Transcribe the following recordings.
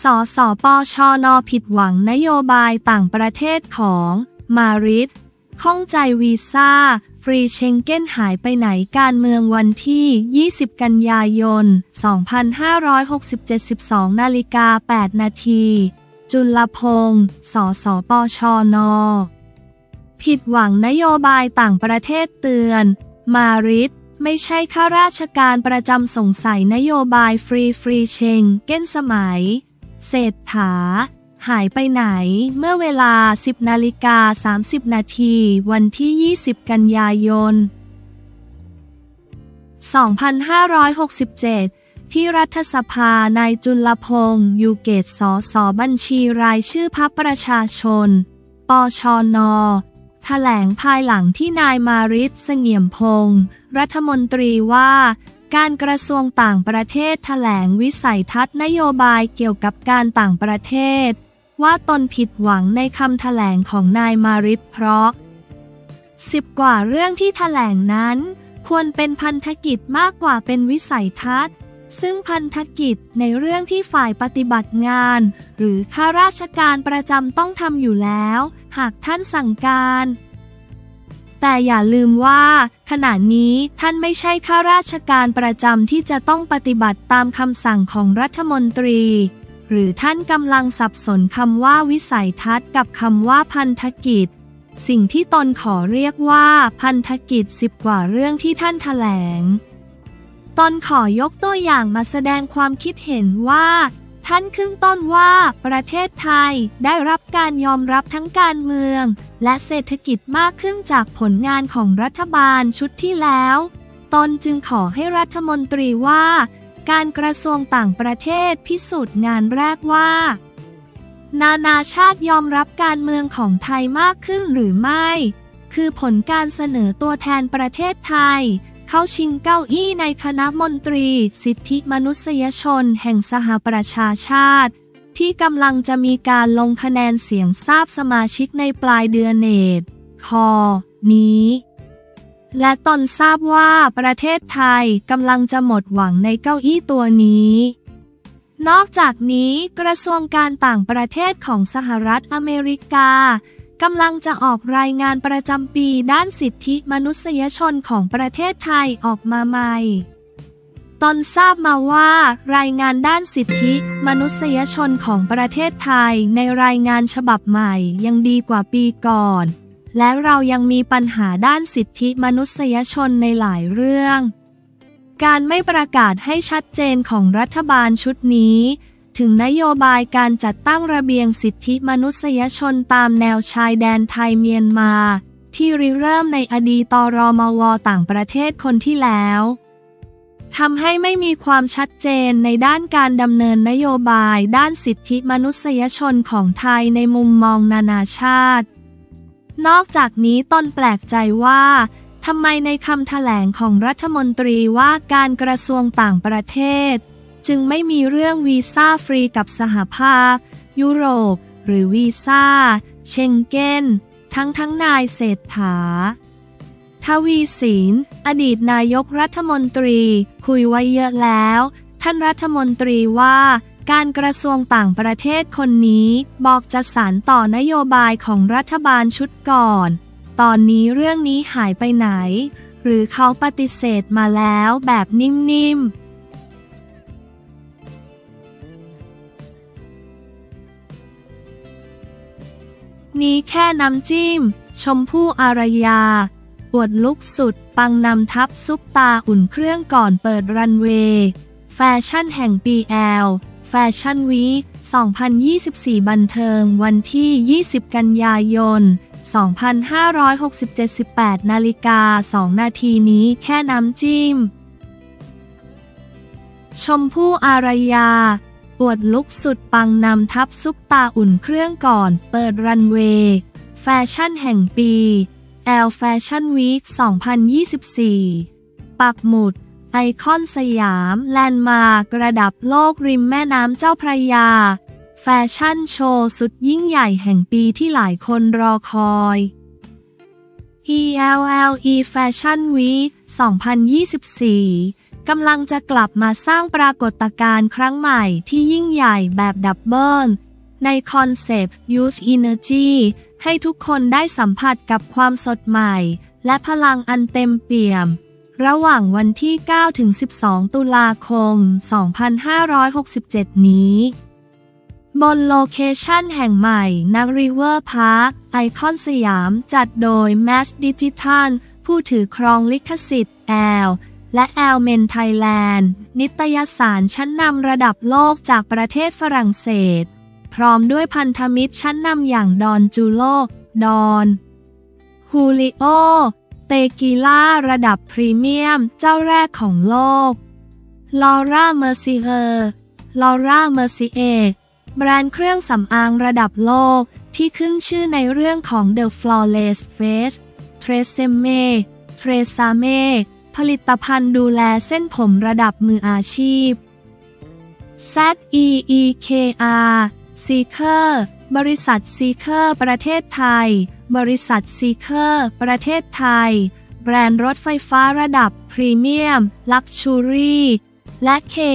สสปชน.ผิดหวังนโยบายต่างประเทศของมาริดข้องใจวีซ่าฟรีเชงเก้นหายไปไหนการเมืองวันที่ 20 กันยายน 2567 12:08 นาทีจุลพงษ์ สสปชน.ผิดหวังนโยบายต่างประเทศเตือนมาริดไม่ใช่ข้าราชการประจำสงสัยนโยบายฟรีเชงเก้นสมัยเศรษฐาหายไปไหนเมื่อเวลา 10:30 นาทีวันที่ 20 กันยายน 2567 ที่รัฐสภานายจุลพงษ์ยูเกต สสบัญชีรายชื่อพรรคประชาชนปชน.แถลงภายหลังที่นายมาริด เสงี่ยมพงษ์รัฐมนตรีว่าการกระทรวงต่างประเทศแถลงวิสัยทัศน์นโยบายเกี่ยวกับการต่างประเทศว่าตนผิดหวังในคำแถลงของนายมาริดเพราะ10 กว่าเรื่องที่แถลงนั้นควรเป็นพันธกิจมากกว่าเป็นวิสัยทัศน์ซึ่งพันธกิจในเรื่องที่ฝ่ายปฏิบัติงานหรือข้าราชการประจำต้องทำอยู่แล้วหากท่านสั่งการแต่อย่าลืมว่าขณะนี้ท่านไม่ใช่ข้าราชการประจำที่จะต้องปฏิบัติตามคำสั่งของรัฐมนตรีหรือท่านกำลังสับสนคำว่าวิสัยทัศน์กับคำว่าพันธกิจสิ่งที่ตนขอเรียกว่าพันธกิจ10 กว่าเรื่องที่ท่านแถลงตนขอยกตัวอย่างมาแสดงความคิดเห็นว่าท่านขึ้นต้นว่าประเทศไทยได้รับการยอมรับทั้งการเมืองและเศรษฐกิจมากขึ้นจากผลงานของรัฐบาลชุดที่แล้วตนจึงขอให้รัฐมนตรีว่าการกระทรวงต่างประเทศพิสูจน์งานแรกว่านานาชาติยอมรับการเมืองของไทยมากขึ้นหรือไม่คือผลการเสนอตัวแทนประเทศไทยเข้าชิงเก้าอี้ในคณะมนตรีสิทธิมนุษยชนแห่งสหประชาชาติที่กำลังจะมีการลงคะแนนเสียงทราบสมาชิกในปลายเดือนเมษายนนี้และตนทราบว่าประเทศไทยกำลังจะหมดหวังในเก้าอี้ตัวนี้นอกจากนี้กระทรวงการต่างประเทศของสหรัฐอเมริกากำลังจะออกรายงานประจำปีด้านสิทธิมนุษยชนของประเทศไทยออกมาใหม่ตนทราบมาว่ารายงานด้านสิทธิมนุษยชนของประเทศไทยในรายงานฉบับใหม่ยังดีกว่าปีก่อนและเรายังมีปัญหาด้านสิทธิมนุษยชนในหลายเรื่องการไม่ประกาศให้ชัดเจนของรัฐบาลชุดนี้ถึงนโยบายการจัดตั้งระเบียงสิทธิมนุษยชนตามแนวชายแดนไทยเมียนมาที่ริเริ่มในอดีตรมว.ต่างประเทศคนที่แล้วทำให้ไม่มีความชัดเจนในด้านการดำเนินนโยบายด้านสิทธิมนุษยชนของไทยในมุมมองนานาชาตินอกจากนี้ตนแปลกใจว่าทำไมในคำแถลงของรัฐมนตรีว่าการกระทรวงต่างประเทศจึงไม่มีเรื่องวีซ่าฟรีกับสหภาพยุโรปหรือวีซ่าเชงเก้นทั้งนายเศรษฐาทวีสินอดีตนายกรัฐมนตรีคุยไว้เยอะแล้วท่านรัฐมนตรีว่าการกระทรวงต่างประเทศคนนี้บอกจะสานต่อนโยบายของรัฐบาลชุดก่อนตอนนี้เรื่องนี้หายไปไหนหรือเขาปฏิเสธมาแล้วแบบนิ่มๆนี้แค่น้ำจิ้มชมพู่อารยาอวดลุกสุดปังนำทัพซุปตาอุ่นเครื่องก่อนเปิดรันเวย์แฟชั่นแห่งปีแฟชั่นวีค 2024 บันเทิงวันที่ 20 กันยายน 2567 18:02 นาทีนี้แค่น้ำจิ้มชมพู่อารยาอวดลุกสุดปังนำทัพซุปตาอุ่นเครื่องก่อนเปิดรันเวย์แฟชั่นแห่งปีแฟชั่นวีค 2024 ปักหมุดไอคอนสยามแลนด์มาร์กระดับโลกริมแม่น้ำเจ้าพระยาแฟชั่นโชว์สุดยิ่งใหญ่แห่งปีที่หลายคนรอคอย ELLE Fashion Week 2024 กำลังจะกลับมาสร้างปรากฏการณ์ครั้งใหม่ที่ยิ่งใหญ่แบบดับเบิลในคอนเซปต์ Youth Energy ให้ทุกคนได้สัมผัสกับความสดใหม่และพลังอันเต็มเปี่ยมระหว่างวันที่ 9-12 ตุลาคม 2567 นี้บนโลเคชั่นแห่งใหม่ณ River Park ไอคอนสยามจัดโดย Mass Digital ผู้ถือครองลิขสิทธิ์แอลและแอลเมนไทยแลนด์นิตยสารชั้นนำระดับโลกจากประเทศฝรั่งเศสพร้อมด้วยพันธมิตรชั้นนำอย่างดอนจูโลดอนฮูลิโอเตกีล่าระดับพรีเมียมเจ้าแรกของโลกลอร่าเมอร์ซิเออร์ลอร่าเมอร์ซิเอแบรนด์เครื่องสำอางระดับโลกที่ขึ้นชื่อในเรื่องของ The Flawless Face Tresemme Tresemme ผลิตภัณฑ์ดูแลเส้นผมระดับมืออาชีพ ZEEKR Seeker บริษัท Seeker ประเทศไทยบริษัท Seeker ประเทศไทยแบรนด์รถไฟฟ้าระดับพรีเมียม Luxury และ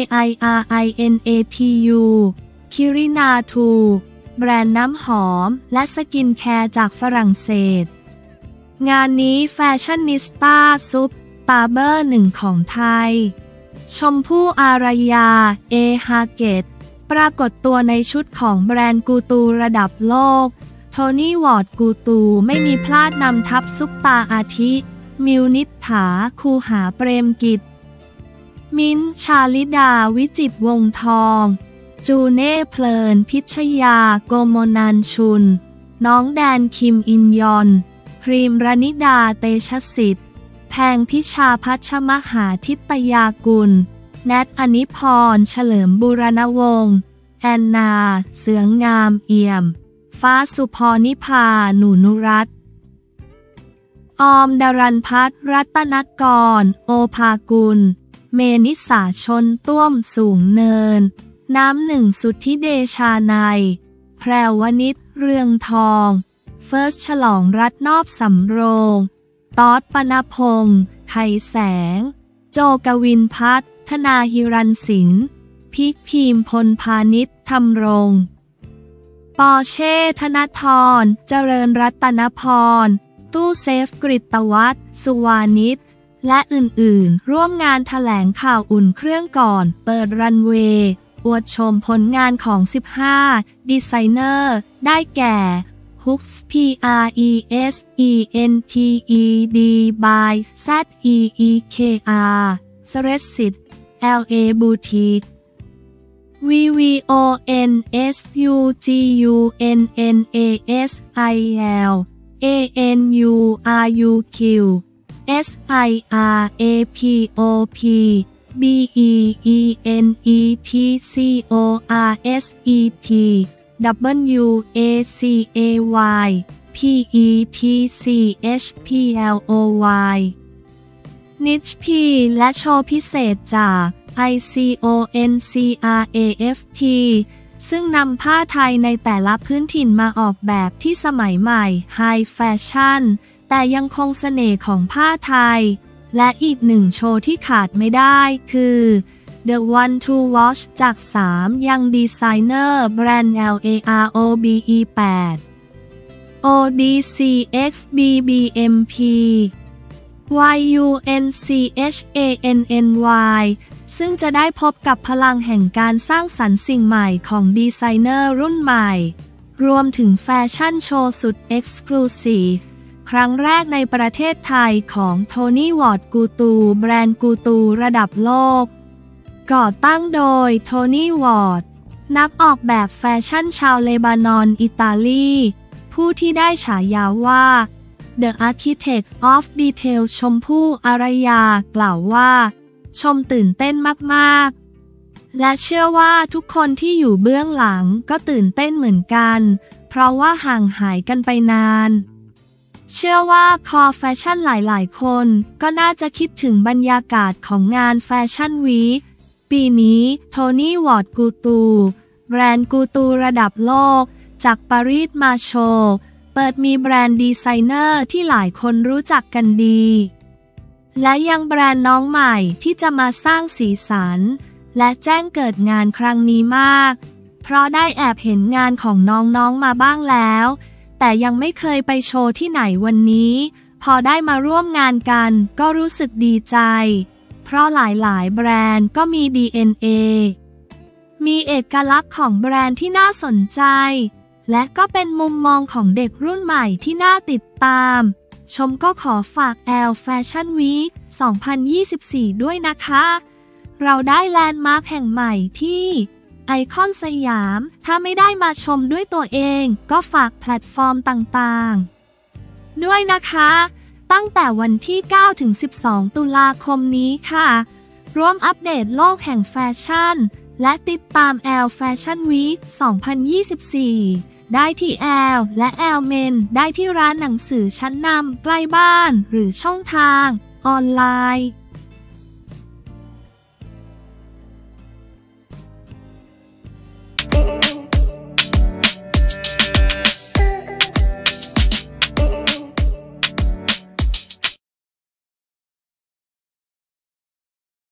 KIRINATU คิรินาทูแบรนด์น้ำหอมและสกินแคร์จากฝรั่งเศสงานนี้แฟชั่นนิสต้าซุปตาเบอร์หนึ่งของไทยชมพู่อารยาเอฮาเกตปรากฏตัวในชุดของแบรนด์กูตูระดับโลกโทนี่วอร์ดกูตูไม่มีพลาดนำทัพซุปตาอาทิมิวนิษฐาคูหาเปรมกิจมิ้นท์ชาลิดาวิจิตรวงศ์ทองจูเน่เพลินพิชยาโกโมนันชุนน้องแดนคิมอินยอนพรีมรณิดาเตชะสิทธิ์แพงพิชาพัชมหาทิตยากุลแนทอนิพรเฉลิมบูรณวงศ์แอนนาเสืองามเอี่ยมฟ้าสุพรนิพาหนูนุรัตน์ออมดารันพัฒน์รัตนกรโอภากุลเมนิสาชนต้วมสูงเนินน้ำหนึ่งสุทธิเดชานัยแพรวนิชเรืองทองเฟิร์สฉลองรัตน์นอบสำโรงต๊อดปนพงษ์ไขแสงโจกวินพัฒน์ธนาหิรัญสินพิกพีมพลพาณิชธรรมรงค์ปอเช่ธนทรเจริญรัตนพรตู้เซฟกฤตวัฒน์สุวานิชและอื่นๆร่วมงานแถลงข่าวอุ่นเครื่องก่อนเปิดรันเวย์อวดชมผลงานของ 15 ดีไซเนอร์ได้แก่ Hooks PRESENTED by ZEEKR Sresit LA Boutique VVONSUGUNNASIL ANURUQ SIRAPOP BEENETCORSET WACAY PETCHPLOY นิชพีและโชว์พิเศษจาก ICONCRAFT ซึ่งนำผ้าไทยในแต่ละพื้นถิ่นมาออกแบบที่สมัยใหม่ไฮแฟชั่นแต่ยังคงเสน่ห์ของผ้าไทยและอีกหนึ่งโชว์ที่ขาดไม่ได้คือ The One to Watch จาก 3 ยังดีไซเนอร์แบรนด์ LAROBE8 ODCXBBMP YUNCHANNY ซึ่งจะได้พบกับพลังแห่งการสร้างสรรค์สิ่งใหม่ของดีไซเนอร์รุ่นใหม่รวมถึงแฟชั่นโชว์สุดเอ็กซ์คลูซีฟครั้งแรกในประเทศไทยของโทนี่วอร์ดกูตูแบรนด์กูตูระดับโลกก่อตั้งโดยโทนี่วอร์ดนักออกแบบแฟชั่นชาวเลบานอนอิตาลีผู้ที่ได้ฉายาว่า The Architect of Detail ชมพู่อารยากล่าวว่าชมตื่นเต้นมากๆและเชื่อว่าทุกคนที่อยู่เบื้องหลังก็ตื่นเต้นเหมือนกันเพราะว่าห่างหายกันไปนานเชื่อว่าคอแฟชั่นหลายๆคนก็น่าจะคิดถึงบรรยากาศของงานแฟชั่นวีคปีนี้โทนี่วอร์ดกูตูแบรนด์กูตูระดับโลกจากปารีสมาโชว์เปิดมีแบรนด์ดีไซเนอร์ที่หลายคนรู้จักกันดีและยังแบรนด์น้องใหม่ที่จะมาสร้างสีสันและแจ้งเกิดงานครั้งนี้มากเพราะได้แอบเห็นงานของน้องๆมาบ้างแล้วแต่ยังไม่เคยไปโชว์ที่ไหนวันนี้พอได้มาร่วมงานกันก็รู้สึกดีใจเพราะหลายๆแบรนด์ก็มี DNA มีเอกลักษณ์ของแบรนด์ที่น่าสนใจและก็เป็นมุมมองของเด็กรุ่นใหม่ที่น่าติดตามชมก็ขอฝาก Elle Fashion Week 2024 ด้วยนะคะเราได้แลนด์มาร์คแห่งใหม่ที่ไอคอนสยามถ้าไม่ได้มาชมด้วยตัวเองก็ฝากแพลตฟอร์มต่างๆด้วยนะคะตั้งแต่วันที่ 9 ถึง 12 ตุลาคมนี้ค่ะร่วมอัปเดตโลกแห่งแฟชั่นและติดตาม Elle Fashion Week 2024 ได้ที่ Elle และ Elle Men ได้ที่ร้านหนังสือชั้นนำใกล้บ้านหรือช่องทางออนไลน์